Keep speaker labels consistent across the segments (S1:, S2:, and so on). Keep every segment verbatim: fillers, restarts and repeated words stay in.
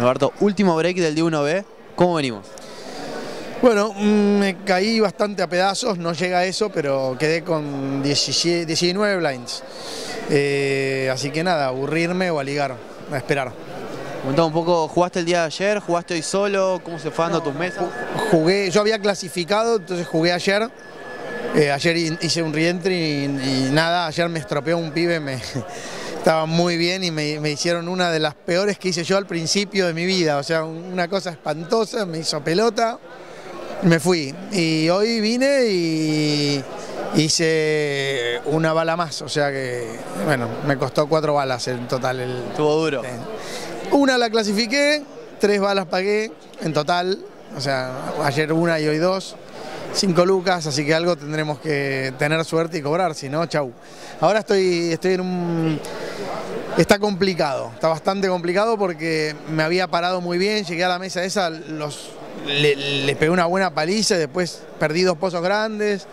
S1: Roberto, último break del D uno B, ¿cómo venimos?
S2: Bueno, me caí bastante a pedazos, no llega a eso, pero quedé con diecisiete, diecinueve blinds. Eh, así que nada, aburrirme o a ligar, a esperar.
S1: Comentame un poco, ¿jugaste el día de ayer? ¿Jugaste hoy solo? ¿Cómo se fue dando
S2: No,
S1: tus mesas?
S2: Jugué, yo había clasificado, entonces jugué ayer. Eh, ayer hice un reentry y, y nada, ayer me estropeó un pibe, me, estaba muy bien y me, me hicieron una de las peores que hice yo al principio de mi vida. O sea, una cosa espantosa, me hizo pelota. Me fui y hoy vine y hice una bala más, o sea que, bueno, me costó cuatro balas en total. El,
S1: Estuvo duro.
S2: Eh, una la clasifiqué, tres balas pagué en total, o sea, ayer una y hoy dos, cinco lucas, así que algo tendremos que tener suerte y cobrar, si no, chau. Ahora estoy, estoy en un... Está complicado, está bastante complicado porque me había parado muy bien, llegué a la mesa esa, los... Le, le pegué una buena paliza y después perdí dos pozos grandes.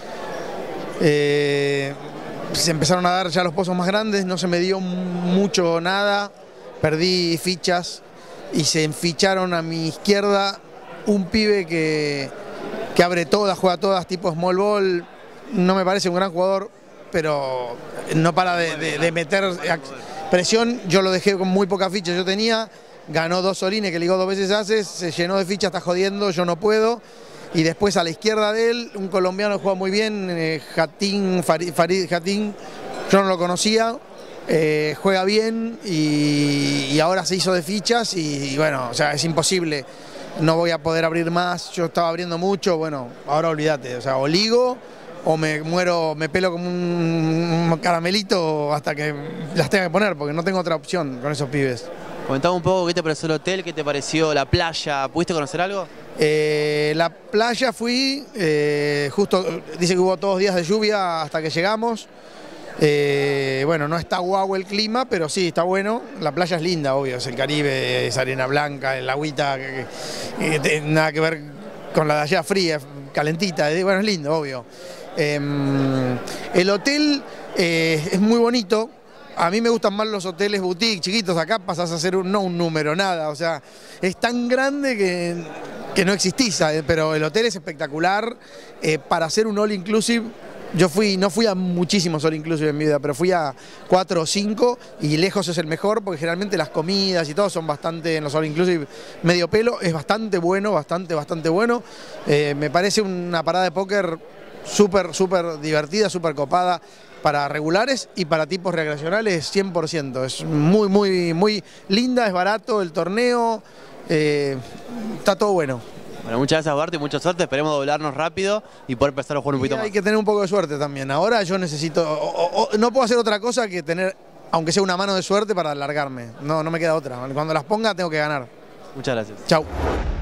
S2: Eh, se empezaron a dar ya los pozos más grandes, no se me dio mucho nada, perdí fichas y se enficharon a mi izquierda un pibe que, que abre todas, juega todas, tipo small ball. No me parece un gran jugador, pero no para de, de, de meter presión. Yo lo dejé con muy pocas fichas, yo tenía... Ganó dos solines que ligó dos veces haces, se llenó de fichas, está jodiendo, yo no puedo. Y después a la izquierda de él, un colombiano juega muy bien, eh, Jatín, Farid, Farid Jatín, yo no lo conocía, eh, juega bien y, y ahora se hizo de fichas y, y bueno, o sea, es imposible, no voy a poder abrir más, yo estaba abriendo mucho, bueno, ahora olvídate, o sea, o ligo o me muero, me pelo como un, un caramelito hasta que las tenga que poner, porque no tengo otra opción con esos pibes.
S1: Comentame un poco qué te pareció el hotel, qué te pareció la playa, ¿pudiste conocer algo?
S2: Eh, la playa fui, eh, justo dice que hubo todos días de lluvia hasta que llegamos. Eh, bueno, no está guau el clima, pero sí, está bueno. La playa es linda, obvio, es el Caribe, es arena blanca, el agüita, que, que, que, nada que ver con la de allá fría, calentita, bueno, es lindo, obvio. Eh, el hotel eh, es muy bonito. A mí me gustan más los hoteles boutique, chiquitos, acá pasás a ser un, no un número, nada, o sea, es tan grande que, que no existís, pero el hotel es espectacular. Eh, para hacer un all inclusive, yo fui, no fui a muchísimos all inclusive en mi vida, pero fui a cuatro o cinco y lejos es el mejor, porque generalmente las comidas y todo son bastante, en los all inclusive, medio pelo, es bastante bueno, bastante, bastante bueno. Eh, me parece una parada de póker súper, súper divertida, súper copada. Para regulares y para tipos recreacionales cien por ciento. Es muy, muy, muy linda, es barato el torneo, eh, está todo bueno.
S1: Bueno, muchas gracias, Bart, y mucha suerte. Esperemos doblarnos rápido y poder empezar a jugar un poquito más.
S2: Hay que tener un poco de suerte también. Ahora yo necesito, o, o, o, no puedo hacer otra cosa que tener, aunque sea una mano de suerte para alargarme. No, no me queda otra. Cuando las ponga tengo que ganar.
S1: Muchas gracias.
S2: Chau.